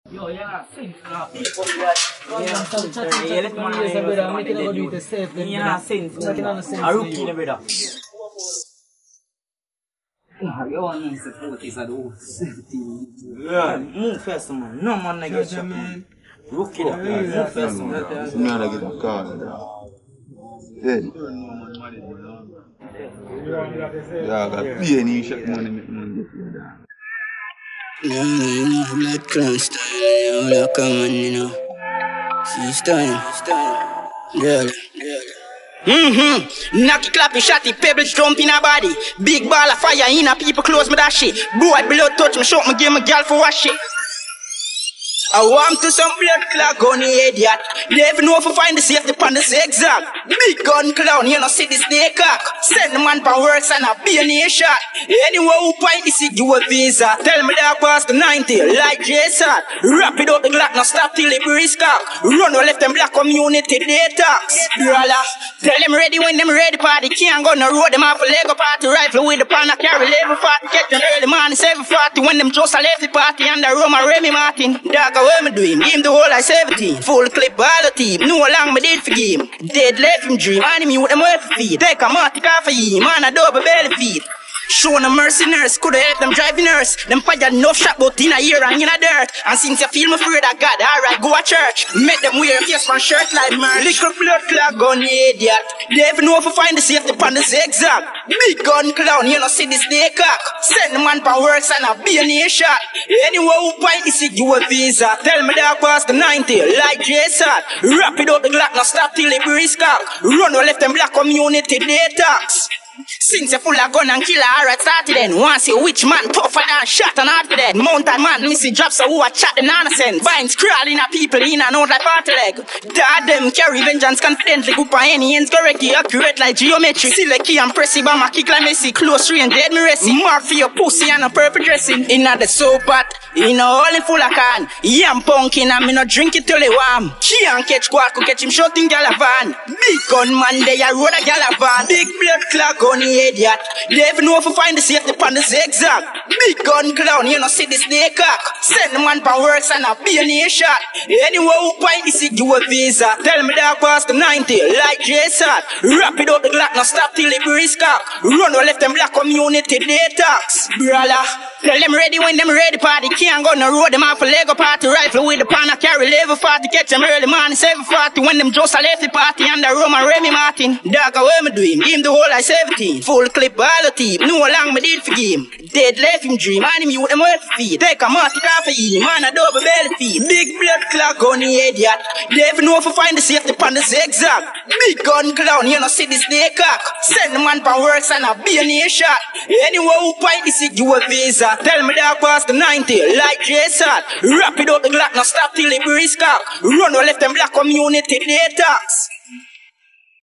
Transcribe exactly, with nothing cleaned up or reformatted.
Yo, yeah, since now. Yeah, some chat to chat to me, say, brother, I'm making a do it safe. Yeah, since. Chatting on the sense. A rookie, the brother. You want to support this at all? Yeah, move first, man. No man, I get you, man. Rookie, the move first, man. I'm not going to get a car. Yeah. Yeah, I got pay any shot money, make money get you down. Yeah, you know, blood clan style, you know, come on, you know. See, style, style. Yeah, yeah. Mm-hmm. Knocky clappy shotty, pebbles jump in a body. Big ball of fire in a people close me that shit. Boy, blood touch me, shock me, give me girl for wash it. I want to some blood clot gun idiot. They even know if I find the safety upon the zigzag. Big gun clown, you know, see the snake cock. Send the man for works and a be a shot. Anyone who point this, give a visa. Tell me that pass the ninety, like Jason. Wrap it up the Glock, now stop till it brisk up. Run or left them black community detox. Brother, tell them ready when them ready party. Can't go no road, them off a Lego party. Rifle with the pan, I carry level forty. Get them early morning, seven forty. When them just a left the party and the Roma Remy Martin. Dog, what me doing? Give him the whole I seventeen. Full clip all the team. No long me did for game. Dead left him dream. Enemy with them worth feed. Take a matic off of him. Man a double belly feed. Showing a mercy nurse, coulda help them driving nurse. Them fire no shot but in a year and in a dirt. And since you feel me afraid of God, alright, go to church. Make them wear a face man shirt like merch. Little blood clot gun idiot. They even know if I find the safety upon the zigzag. Big gun clown, you know see the snake cock. Send the man for works and a be a shot. Anyone who point this give a visa. Tell me that pass the ninety, like Jason. Wrap it up the Glock, now stop till it brisk up. Run or left them black community detox. Since you full of gun and killer, alright, started then. Once you witch man, tougher than shot and after that. Mountain man, missy drops, so who a chat the nonsense. Vines crawling at people in and out like party leg. Dad them carry vengeance confidently. Group on any ends correct, accurate like geometry. See the key and press it, but my kick like Messi. Close range, dead me racing. Mark for your pussy and a purple dressing. In the soap pot, in a hole full of can. Yeah, I'm punkin' and me no drink it till it warm. Can't catch quack, could catch him shooting galavan. Big gun man, they a road a galavan. Big blood clot gun idiot. They even know if I find the safety upon the zigzag. Big gun clown, you know see the snake cock. Send the man for works and a be a shot. Anyone who point this give a visa. Tell me that pass the ninety, like Jason. Wrap it up the Glock, now stop till it brisk up. Run or left them black community detox. Brother, tell them ready when them ready party. Can't go no road, them off a Lego party. Rifle with the pan, I carry level forty. Catch them early morning, seven forty. When them just a left the party and the Roma Remy Martin. Dog, what me doing? Give him the whole I seventeen. Full clip all the team. No long me did for game. Dead left him dream. Enemy with them worth feed. Take a matic off of him. Man a double belly feed. Big blood clot gun idiot. They even know if I find the safety upon the zigzag. Big gun clown, you know see the snake cock. Send the man for works and a be a shot. Anyone who point this give a visa. Tell me that pass the ninety, like Jason. Wrap it up the Glock, now stop till it brisk up. Run or left them black community detox.